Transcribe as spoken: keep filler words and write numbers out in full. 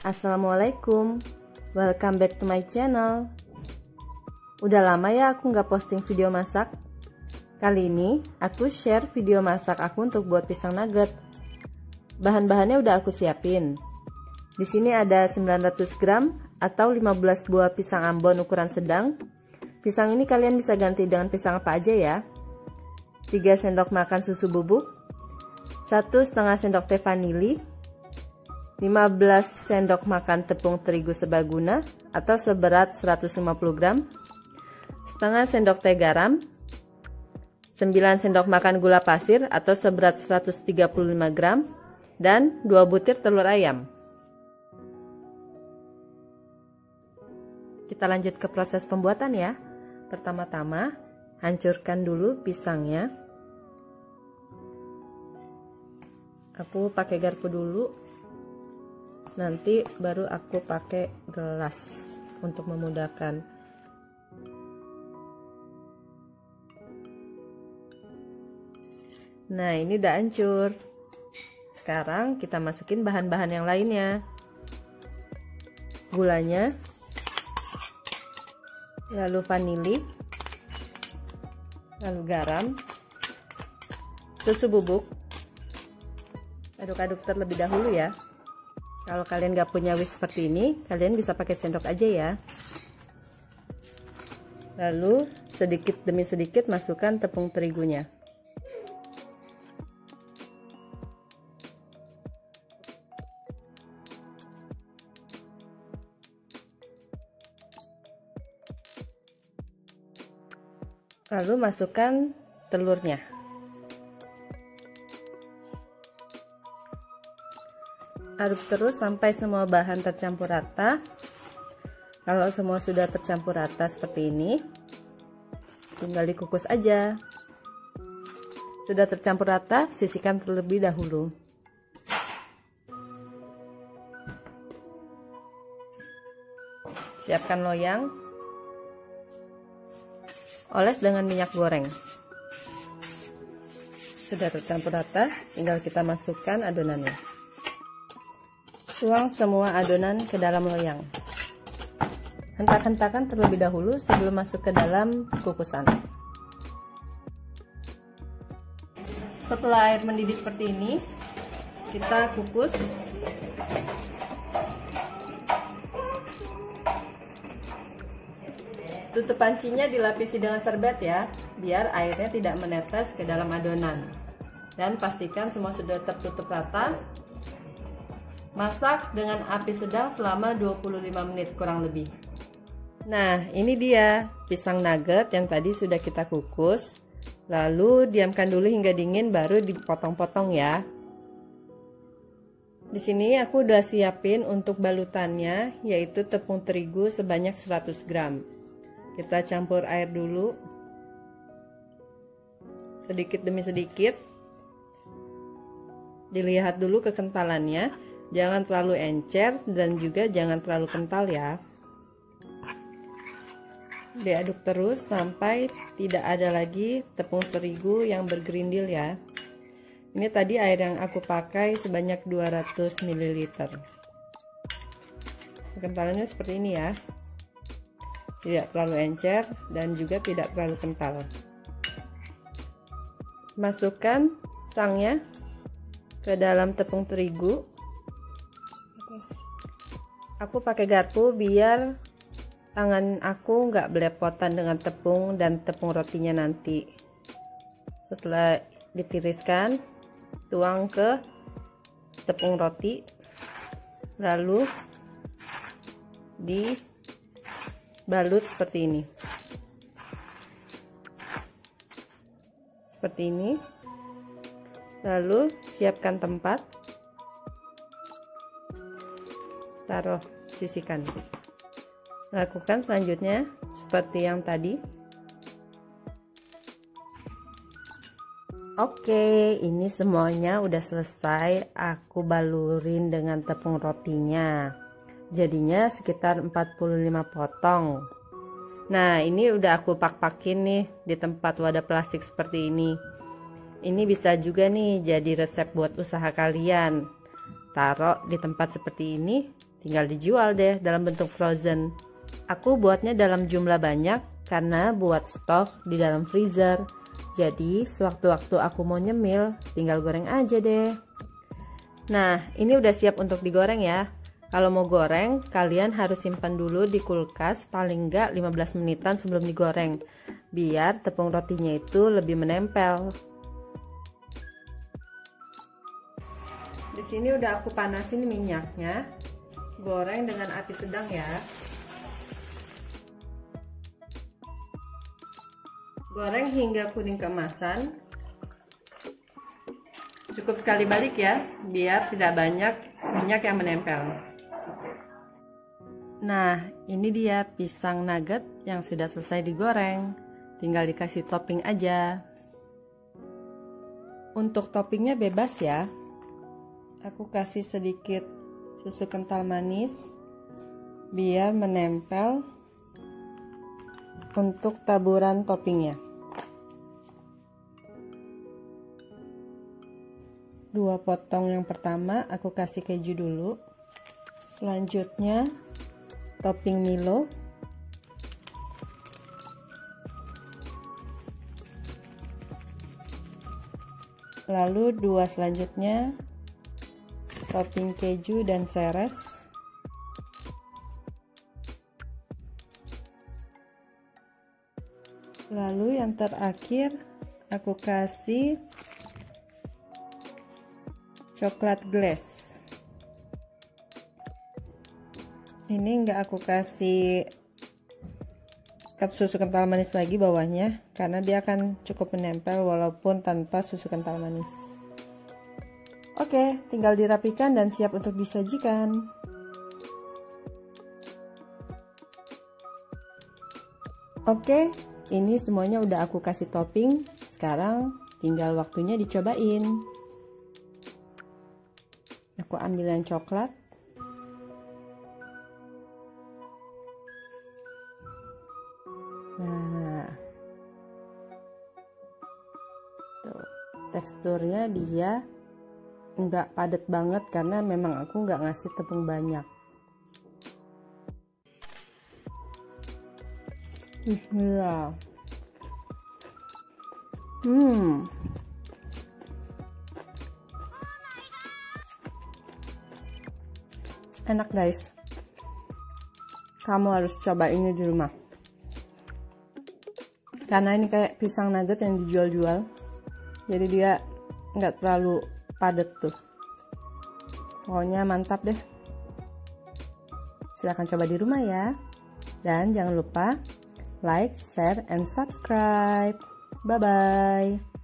Assalamualaikum, welcome back to my channel. Udah lama ya aku nggak posting video masak. Kali ini aku share video masak aku untuk buat pisang nugget. Bahan-bahannya udah aku siapin. Di sini ada sembilan ratus gram atau lima belas buah pisang ambon ukuran sedang. Pisang ini kalian bisa ganti dengan pisang apa aja ya. tiga sendok makan susu bubuk, satu setengah sendok teh vanili, lima belas sendok makan tepung terigu serbaguna atau seberat seratus lima puluh gram, setengah sendok teh garam, sembilan sendok makan gula pasir atau seberat seratus tiga puluh lima gram, dan dua butir telur ayam. Kita lanjut ke proses pembuatan ya. Pertama-tama hancurkan dulu pisangnya. Aku pakai garpu dulu. Nanti baru aku pakai gelas untuk memudahkan. Nah, ini udah hancur. Sekarang kita masukin bahan-bahan yang lainnya. Gulanya, lalu vanili, lalu garam, susu bubuk. Aduk-aduk terlebih dahulu ya. Kalau kalian gak punya whisk seperti ini, kalian bisa pakai sendok aja ya. Lalu sedikit demi sedikit masukkan tepung terigunya. Lalu masukkan telurnya. Aduk terus sampai semua bahan tercampur rata. Kalau semua sudah tercampur rata seperti ini, tinggal dikukus aja. Sudah tercampur rata, sisihkan terlebih dahulu. Siapkan loyang. Oles dengan minyak goreng. Sudah tercampur rata, tinggal kita masukkan adonannya. Tuang semua adonan ke dalam loyang. Hentak-hentakan terlebih dahulu sebelum masuk ke dalam kukusan. Setelah air mendidih seperti ini, kita kukus. Tutup pancinya dilapisi dengan serbet ya, biar airnya tidak menetes ke dalam adonan. Dan pastikan semua sudah tertutup rata. Masak dengan api sedang selama dua puluh lima menit kurang lebih. Nah, ini dia pisang nugget yang tadi sudah kita kukus. Lalu diamkan dulu hingga dingin baru dipotong-potong ya. Di sini aku udah siapin untuk balutannya, yaitu tepung terigu sebanyak seratus gram. Kita campur air dulu. Sedikit demi sedikit. Dilihat dulu kekentalannya. Jangan terlalu encer dan juga jangan terlalu kental ya. Diaduk terus sampai tidak ada lagi tepung terigu yang bergerindil ya. Ini tadi air yang aku pakai sebanyak dua ratus mililiter. Kentalannya seperti ini ya. Tidak terlalu encer dan juga tidak terlalu kental. Masukkan sangnya ke dalam tepung terigu. Aku pakai garpu biar tangan aku nggak belepotan dengan tepung dan tepung rotinya nanti. Setelah ditiriskan, tuang ke tepung roti, lalu dibalut seperti ini. Seperti ini. Lalu siapkan tempat. Taruh, sisihkan. Lakukan selanjutnya seperti yang tadi. Oke, ini semuanya udah selesai. Aku balurin dengan tepung rotinya. Jadinya sekitar empat puluh lima potong. Nah, ini udah aku pak-pakin nih di tempat wadah plastik seperti ini. Ini bisa juga nih jadi resep buat usaha kalian. Taruh di tempat seperti ini, tinggal dijual deh dalam bentuk frozen. Aku buatnya dalam jumlah banyak karena buat stok di dalam freezer. Jadi sewaktu-waktu aku mau nyemil, tinggal goreng aja deh. Nah, ini udah siap untuk digoreng ya. Kalau mau goreng, kalian harus simpan dulu di kulkas paling enggak lima belas menitan sebelum digoreng, biar tepung rotinya itu lebih menempel. Di sini udah aku panasin minyaknya. Goreng dengan api sedang ya. Goreng hingga kuning keemasan. Cukup sekali balik ya, biar tidak banyak minyak yang menempel. Nah, ini dia pisang nugget yang sudah selesai digoreng. Tinggal dikasih topping aja. Untuk toppingnya bebas ya. Aku kasih sedikit susu kental manis biar menempel untuk taburan toppingnya. Dua potong yang pertama aku kasih keju dulu. Selanjutnya topping Milo. Lalu dua selanjutnya topping keju dan seres. Lalu yang terakhir aku kasih coklat glass. Ini enggak aku kasih susu kental manis lagi bawahnya, karena dia akan cukup menempel walaupun tanpa susu kental manis. Oke, tinggal dirapikan dan siap untuk disajikan. Oke, ini semuanya udah aku kasih topping. Sekarang tinggal waktunya dicobain. Aku ambil yang coklat. Nah, tuh teksturnya dia nggak padat banget karena memang aku nggak ngasih tepung banyak. Bismillah. Hmm. Enak guys. Kamu harus coba ini di rumah. Karena ini kayak pisang nugget yang dijual-jual. Jadi dia nggak terlalu padat tuh. Pokoknya mantap deh. Silahkan coba di rumah ya. Dan jangan lupa like, share, and subscribe. Bye-bye.